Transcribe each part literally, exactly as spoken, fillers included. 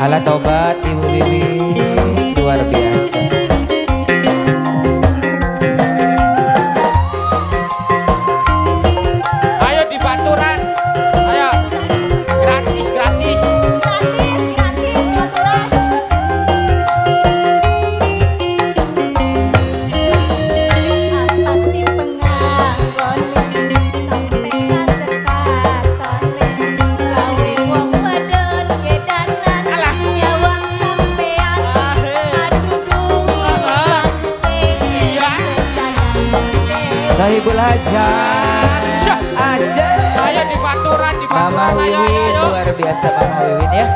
Ala tobat Ibu Wiwi, luar biasa. Ayo di Baturan, ayo gratis gratis. Gratis, gratis, Baturan. Apa sih penganggon sampai kasekatone gawe wong wadon kedanan nyawang sampean aduh dung sing Sahibul Hajat Asyik. Ayo di Baturan, di Mama Baturan, ayo ayo Wiwin, ayo. luar biasa Mama Wiwin ya.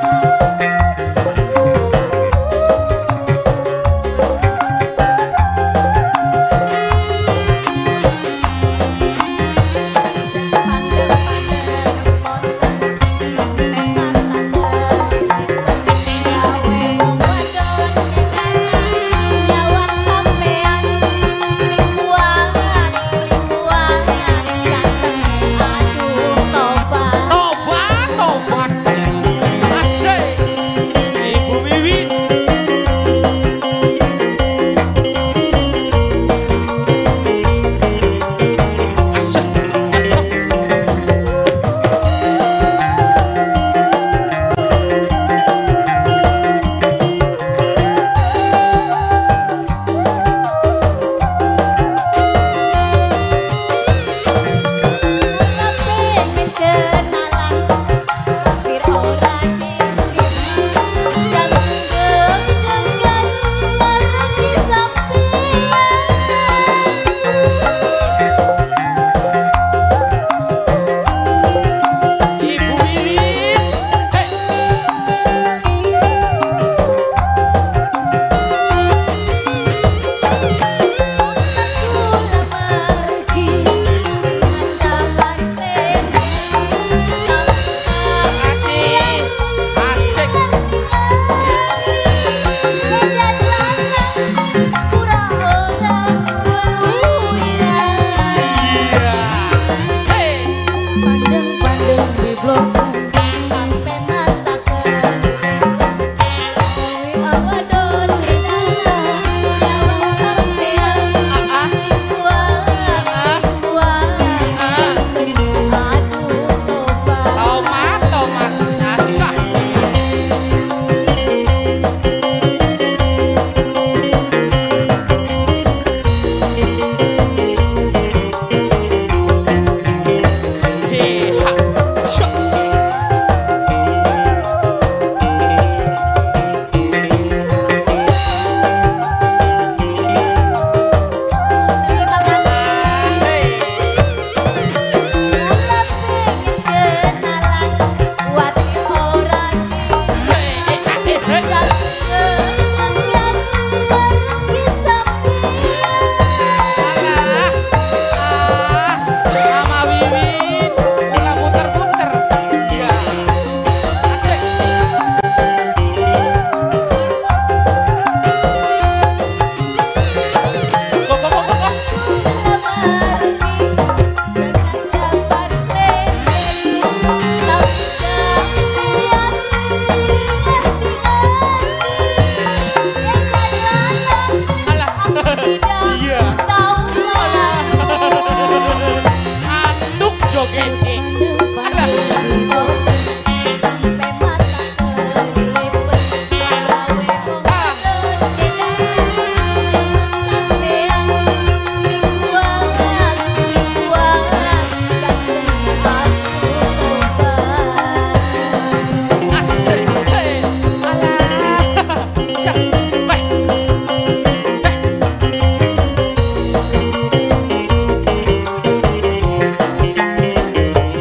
Tobat, tobat. Asik. Ibu Wiwin. Asik. Aduh. Ibu Wiwin. Hei. Asik. Asik. Iya. Hei. Pandeng-pandeng di blossom sampai mata gawe awadon kedana nyawang sampean Ah, kuat kuat aduh tobat tomat, tomat. Asah. Hei, ha. Syok. terima kasih Hei. pengen kenalan buat orang Hei, eh, eh, eh, eh. Alah. Ah, Mama Wiwin. Ulah muter-muter. Iya. Asik. Go, go, go, go, go. Alah. Iya. Antuk joget. Asik. Hei. Alah. Syah. Weh. Eh.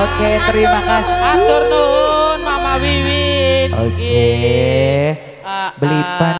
Oke, terima kasih. Atur nuhun Mama Wiwin. Oke. Ah, Beli ah. pan